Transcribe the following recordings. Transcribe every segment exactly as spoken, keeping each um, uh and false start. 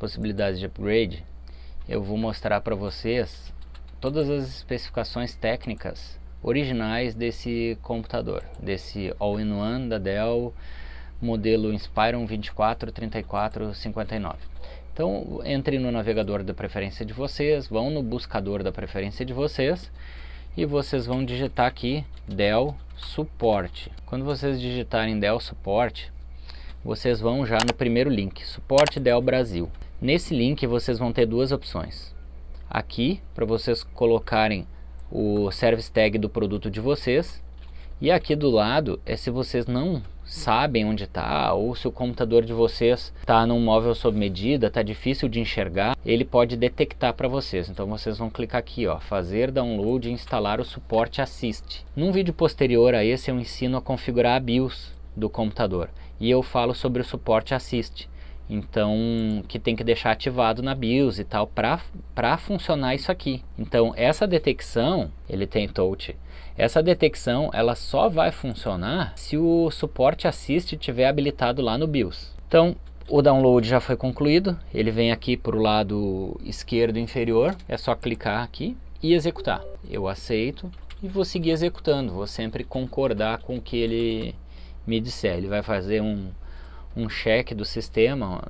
possibilidades de upgrade, eu vou mostrar para vocês todas as especificações técnicas originais desse computador, desse All-in-One da Dell, modelo Inspiron vinte e quatro trinta e quatro cinquenta e nove. Então, entre no navegador da preferência de vocês, vão no buscador da preferência de vocês e vocês vão digitar aqui Dell Suporte. Quando vocês digitarem Dell Suporte, vocês vão já no primeiro link, Suporte Dell Brasil. Nesse link vocês vão ter duas opções. Aqui, para vocês colocarem o service tag do produto de vocês, e aqui do lado é se vocês não sabem onde está, ou se o computador de vocês está num móvel sob medida, está difícil de enxergar, ele pode detectar para vocês. Então vocês vão clicar aqui, ó, fazer download e instalar o Suporte Assist. Num vídeo posterior a esse eu ensino a configurar a BIOS do computador, e eu falo sobre o Suporte Assist. Então, que tem que deixar ativado na BIOS e tal, para funcionar isso aqui. Então, essa detecção, ele tem touch, essa detecção, ela só vai funcionar se o Suporte Assist estiver habilitado lá no BIOS. Então, o download já foi concluído, ele vem aqui para o lado esquerdo inferior, é só clicar aqui e executar. Eu aceito e vou seguir executando, vou sempre concordar com o que ele me disser. Ele vai fazer um... um check do sistema,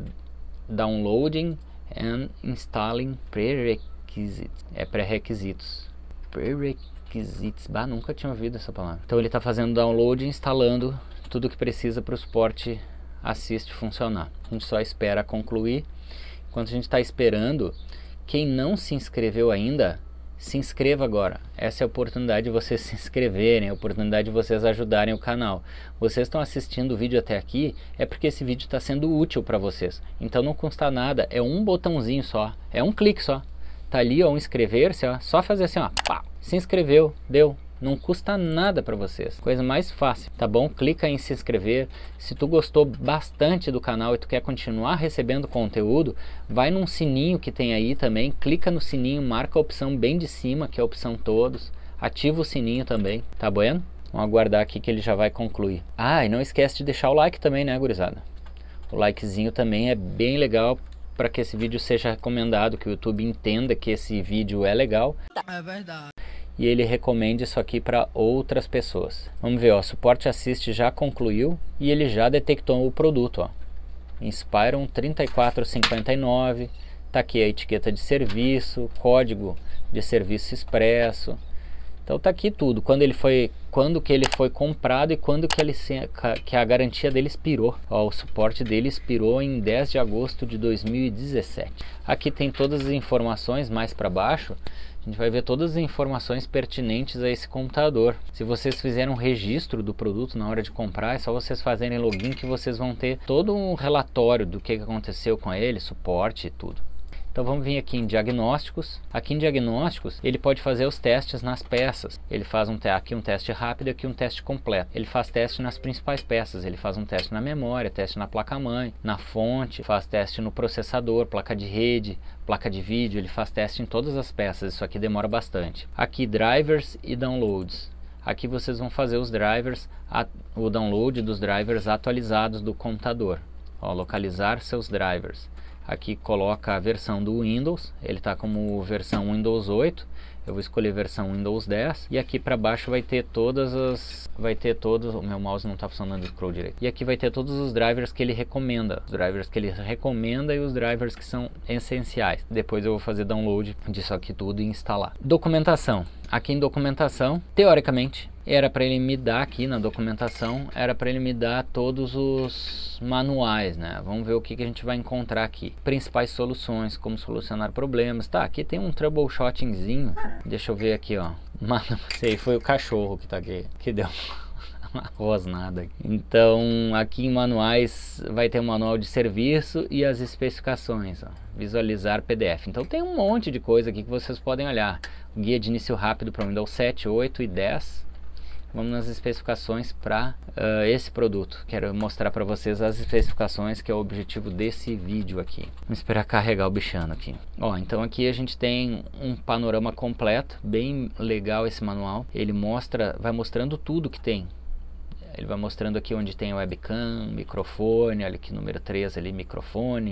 downloading and installing prerequisites, é pré-requisitos, pré-requisites, bah, nunca tinha ouvido essa palavra. Então ele está fazendo download e instalando tudo que precisa para o Suporte Assist funcionar. A gente só espera concluir. Enquanto a gente está esperando, quem não se inscreveu ainda, se inscreva agora. Essa é a oportunidade de vocês se inscreverem, a oportunidade de vocês ajudarem o canal. Vocês estão assistindo o vídeo até aqui, é porque esse vídeo está sendo útil para vocês. Então não custa nada, é um botãozinho só, é um clique só. Tá ali, ó, um inscrever-se, ó, só fazer assim, ó, pá, se inscreveu, deu. Não custa nada para vocês, coisa mais fácil, tá bom? Clica em se inscrever. Se tu gostou bastante do canal e tu quer continuar recebendo conteúdo, vai num sininho que tem aí também, clica no sininho, marca a opção bem de cima, que é a opção todos, ativa o sininho também, tá bueno? Vamos aguardar aqui que ele já vai concluir. Ah, e não esquece de deixar o like também, né, gurizada? O likezinho também é bem legal para que esse vídeo seja recomendado, que o YouTube entenda que esse vídeo é legal. É verdade. E ele recomende isso aqui para outras pessoas. Vamos ver, ó, Suporte Assist já concluiu e ele já detectou o produto, ó. Inspiron trinta e quatro cinquenta e nove, tá aqui a etiqueta de serviço, código de serviço expresso. Então tá aqui tudo, quando ele foi, quando que ele foi comprado e quando que, ele, que a garantia dele expirou. Ó, o suporte dele expirou em dez de agosto de dois mil e dezessete. Aqui tem todas as informações, mais para baixo a gente vai ver todas as informações pertinentes a esse computador. Se vocês fizerem um registro do produto na hora de comprar, é só vocês fazerem login que vocês vão ter todo um relatório do que aconteceu com ele, suporte e tudo. Então vamos vir aqui em diagnósticos. Aqui em diagnósticos ele pode fazer os testes nas peças. Ele faz um, aqui um teste rápido e aqui um teste completo. Ele faz teste nas principais peças. Ele faz um teste na memória, teste na placa-mãe, na fonte, faz teste no processador, placa de rede, placa de vídeo. Ele faz teste em todas as peças. Isso aqui demora bastante. Aqui drivers e downloads. Aqui vocês vão fazer os drivers, o download dos drivers atualizados do computador. Ó, localizar seus drivers. Aqui coloca a versão do Windows, ele está como versão Windows oito, eu vou escolher versão Windows dez, e aqui para baixo vai ter todas as, vai ter todos, o meu mouse não está funcionando o scroll direito, e aqui vai ter todos os drivers que ele recomenda, os drivers que ele recomenda e os drivers que são essenciais. Depois eu vou fazer download disso aqui tudo e instalar. Documentação, aqui em documentação, teoricamente, era para ele me dar aqui na documentação, era para ele me dar todos os manuais, né? Vamos ver o que, que a gente vai encontrar aqui. Principais soluções, como solucionar problemas. Tá, aqui tem um troubleshootingzinho. Deixa eu ver aqui, ó. Mano, sei, foi o cachorro que tá aqui, que deu uma rosnada aqui. Então, aqui em manuais vai ter um manual de serviço e as especificações, ó. Visualizar P D F. Então tem um monte de coisa aqui que vocês podem olhar. Guia de início rápido para Windows sete, oito e dez. Vamos nas especificações para uh, esse produto. Quero mostrar para vocês as especificações, que é o objetivo desse vídeo aqui. Vamos esperar carregar o bichano aqui. Ó, então aqui a gente tem um panorama completo, bem legal esse manual. Ele mostra, vai mostrando tudo que tem. Ele vai mostrando aqui onde tem webcam, microfone, olha aqui número três ali, microfone,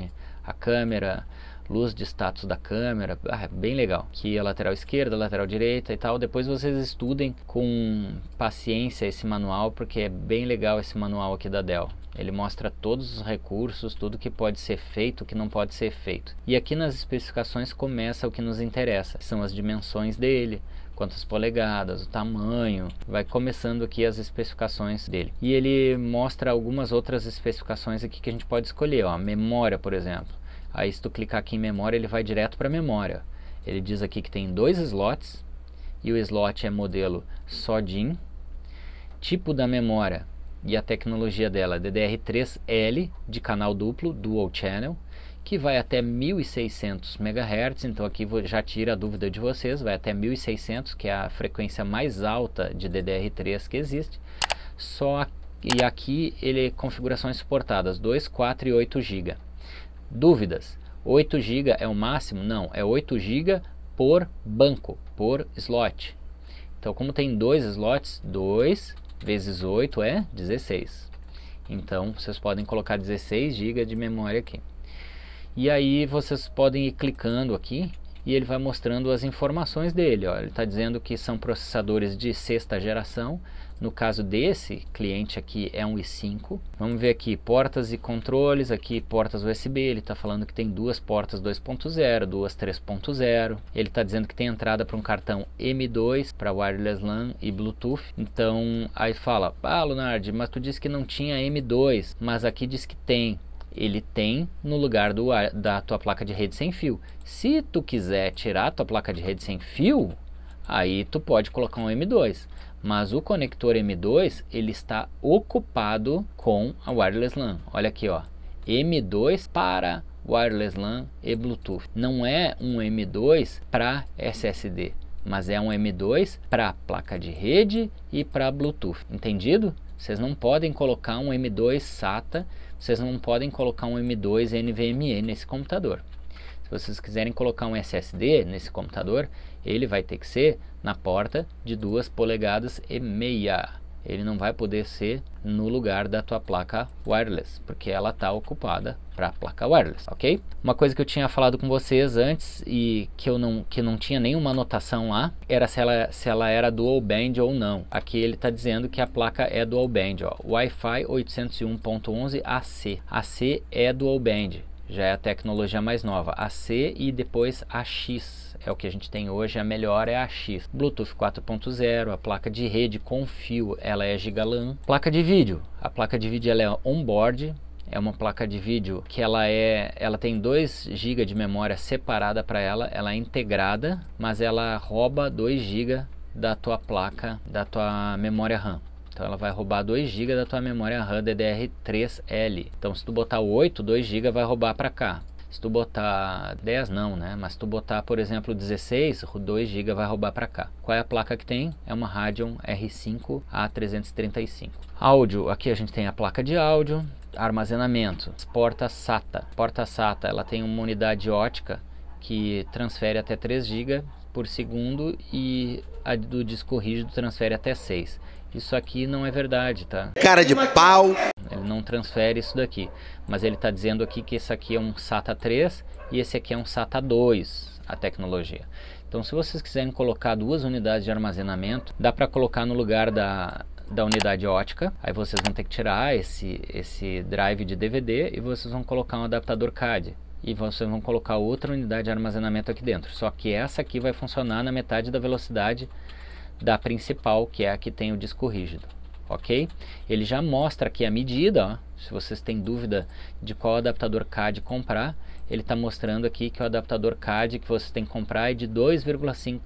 a câmera, luz de status da câmera, ah, bem legal. Aqui a lateral esquerda, a lateral direita e tal. Depois vocês estudem com paciência esse manual, porque é bem legal esse manual aqui da Dell. Ele mostra todos os recursos, tudo que pode ser feito, o que não pode ser feito. E aqui nas especificações começa o que nos interessa, são as dimensões dele, quantas polegadas, o tamanho, vai começando aqui as especificações dele. E ele mostra algumas outras especificações aqui que a gente pode escolher, ó, memória, por exemplo. Aí se tu clicar aqui em memória, ele vai direto para a memória. Ele diz aqui que tem dois slots, e o slot é modelo S O D I M. Tipo da memória e a tecnologia dela, D D R três L, de canal duplo, Dual Channel, que vai até mil e seiscentos megahertz, então aqui já tira a dúvida de vocês, vai até mil e seiscentos, que é a frequência mais alta de D D R três que existe. Só, e aqui ele configurações suportadas, dois, quatro e oito gigas. Dúvidas, oito gigas é o máximo? Não, é oito gigas por banco, por slot. Então como tem dois slots, dois vezes oito é dezesseis. Então vocês podem colocar dezesseis gigas de memória aqui. E aí vocês podem ir clicando aqui e ele vai mostrando as informações dele. Ó. Ele está dizendo que são processadores de sexta geração. No caso desse cliente aqui é um i cinco. Vamos ver aqui portas e controles, aqui portas U S B. Ele está falando que tem duas portas dois ponto zero, duas três ponto zero. Ele está dizendo que tem entrada para um cartão M dois para wireless LAN e Bluetooth. Então aí fala, ah Lunardi, mas tu disse que não tinha M dois, mas aqui diz que tem. Ele tem no lugar do, da tua placa de rede sem fio. Se tu quiser tirar a tua placa de rede sem fio, aí tu pode colocar um M dois. Mas o conector M dois, ele está ocupado com a wireless LAN. Olha aqui, ó, M dois para wireless LAN e Bluetooth. Não é um M dois para S S D, mas é um M dois para placa de rede e para Bluetooth. Entendido? Vocês não podem colocar um M dois SATA, vocês não podem colocar um M dois N V M e nesse computador. Se vocês quiserem colocar um S S D nesse computador, ele vai ter que ser na porta de duas polegadas e meia. Ele não vai poder ser no lugar da tua placa wireless, porque ela está ocupada para a placa wireless, ok? Uma coisa que eu tinha falado com vocês antes e que eu não, que não tinha nenhuma anotação lá, era se ela, se ela era dual band ou não. Aqui ele está dizendo que a placa é dual band, ó, Wi-Fi oitocentos e um ponto onze A C. A C é dual band, já é a tecnologia mais nova. A C e depois a X. É o que a gente tem hoje, a melhor é a X. Bluetooth quatro ponto zero, a placa de rede com fio, ela é GigaLAN. Placa de vídeo, a placa de vídeo ela é onboard, é uma placa de vídeo que ela é, ela tem dois gigas de memória separada para ela, ela é integrada, mas ela rouba dois gigas da tua placa, da tua memória RAM. Então ela vai roubar dois gigas da tua memória RAM D D R três L. Então se tu botar oito, dois gigas vai roubar para cá. Se tu botar dez não, né? Mas se tu botar, por exemplo, dezesseis, dois gigas vai roubar para cá. Qual é a placa que tem? É uma Radeon R cinco A trezentos e trinta e cinco. Áudio, aqui a gente tem a placa de áudio. Armazenamento, porta SATA. Porta SATA, ela tem uma unidade ótica que transfere até três gigas por segundo e a do disco rígido transfere até seis. Isso aqui não é verdade, tá? Cara de pau! Ele não transfere isso daqui, mas ele está dizendo aqui que esse aqui é um SATA três e esse aqui é um SATA dois, a tecnologia. Então se vocês quiserem colocar duas unidades de armazenamento, dá para colocar no lugar da, da unidade ótica. Aí vocês vão ter que tirar esse, esse drive de D V D e vocês vão colocar um adaptador C A D. E vocês vão colocar outra unidade de armazenamento aqui dentro. Só que essa aqui vai funcionar na metade da velocidade da principal, que é a que tem o disco rígido, ok? Ele já mostra aqui a medida, ó. Se vocês têm dúvida de qual adaptador C A D comprar, ele está mostrando aqui que o adaptador C A D que vocês têm que comprar é de dois vírgula cinco,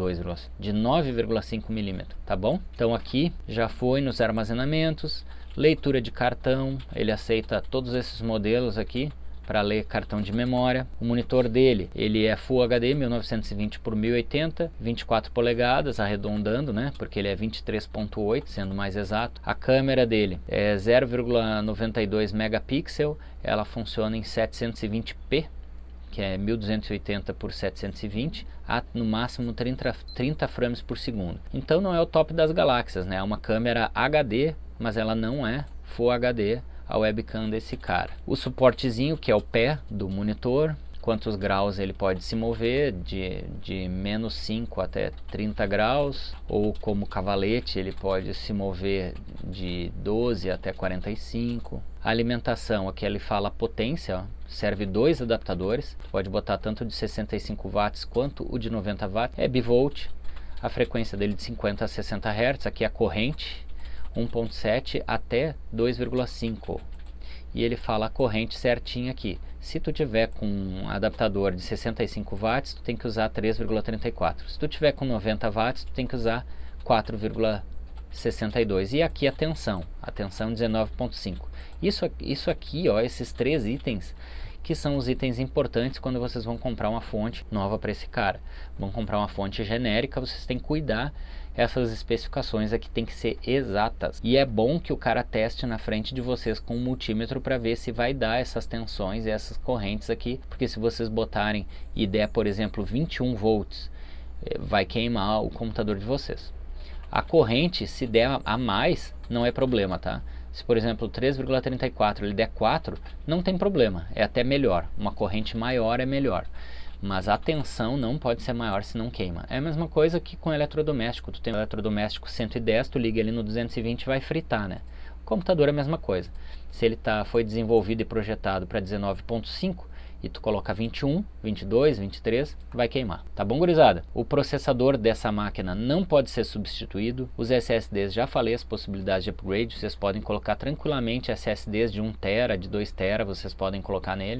de nove vírgula cinco milímetros, tá bom? Então aqui já foi nos armazenamentos, leitura de cartão, ele aceita todos esses modelos aqui para ler cartão de memória. O monitor dele, ele é Full H D mil novecentos e vinte por mil e oitenta, vinte e quatro polegadas, arredondando, né, porque ele é vinte e três ponto oito, sendo mais exato. A câmera dele é zero vírgula noventa e dois megapixels, ela funciona em setecentos e vinte p, que é mil duzentos e oitenta por setecentos e vinte, a no máximo trinta, trinta frames por segundo. Então não é o top das galáxias, né? É uma câmera H D, mas ela não é Full H D a webcam desse cara. O suportezinho, que é o pé do monitor, quantos graus ele pode se mover, de, de menos cinco até trinta graus, ou como cavalete ele pode se mover de doze até quarenta e cinco. A alimentação, aqui ele fala potência, ó, serve dois adaptadores, pode botar tanto de sessenta e cinco watts quanto o de noventa watts, é bivolt, a frequência dele de cinquenta a sessenta hertz, aqui a corrente, um ponto sete até dois vírgula cinco. E ele fala a corrente certinha aqui. Se tu tiver com um adaptador de sessenta e cinco watts, tu tem que usar três vírgula trinta e quatro. Se tu tiver com noventa watts, tu tem que usar quatro vírgula sessenta e dois. E aqui a tensão, a tensão dezenove ponto cinco. Isso, isso aqui, ó, esses três itens, que são os itens importantes quando vocês vão comprar uma fonte nova para esse cara. Vão comprar uma fonte genérica, vocês têm que cuidar. Essas especificações aqui tem que ser exatas. E é bom que o cara teste na frente de vocês com um multímetro para ver se vai dar essas tensões e essas correntes aqui. Porque se vocês botarem e der, por exemplo, vinte e um volts, vai queimar o computador de vocês. A corrente, se der a mais, não é problema, tá? Se, por exemplo, três vírgula trinta e quatro ele der quatro, não tem problema. É até melhor. Uma corrente maior é melhor. Mas a tensão não pode ser maior se não queima. É a mesma coisa que com eletrodoméstico. Tu tem um eletrodoméstico cento e dez, tu liga ele no duzentos e vinte e vai fritar, né? O computador é a mesma coisa. Se ele tá, foi desenvolvido e projetado para dezenove ponto cinco e tu coloca vinte e um, vinte e dois, vinte e três, vai queimar. Tá bom, gurizada? O processador dessa máquina não pode ser substituído. Os S S Ds, já falei as possibilidades de upgrade. Vocês podem colocar tranquilamente S S Ds de um tera, de dois tera, vocês podem colocar nele.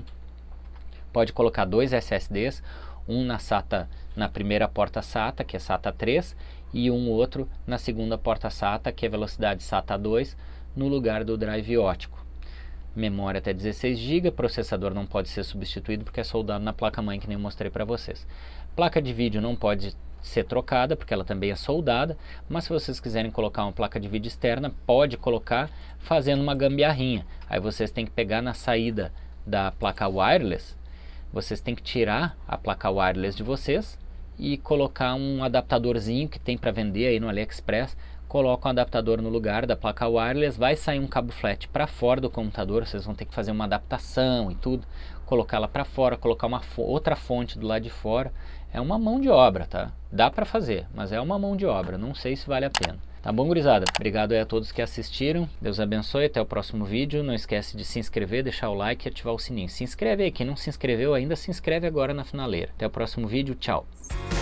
Pode colocar dois S S Ds, um na SATA, na primeira porta SATA, que é SATA três, e um outro na segunda porta SATA, que é velocidade SATA dois, no lugar do drive ótico. Memória até dezesseis gigabytes, processador não pode ser substituído porque é soldado na placa-mãe, que nem eu mostrei para vocês. Placa de vídeo não pode ser trocada, porque ela também é soldada, mas se vocês quiserem colocar uma placa de vídeo externa, pode colocar fazendo uma gambiarrinha. Aí vocês têm que pegar na saída da placa wireless, vocês têm que tirar a placa wireless de vocês e colocar um adaptadorzinho que tem para vender aí no AliExpress. Coloca um adaptador no lugar da placa wireless, vai sair um cabo flat para fora do computador, vocês vão ter que fazer uma adaptação e tudo, colocar ela para fora, colocar uma fo outra fonte do lado de fora. É uma mão de obra, tá? Dá para fazer, mas é uma mão de obra, não sei se vale a pena. Tá bom, gurizada? Obrigado aí a todos que assistiram. Deus abençoe, até o próximo vídeo. Não esquece de se inscrever, deixar o like e ativar o sininho. Se inscreve aí, quem não se inscreveu ainda, se inscreve agora na finaleira. Até o próximo vídeo, tchau!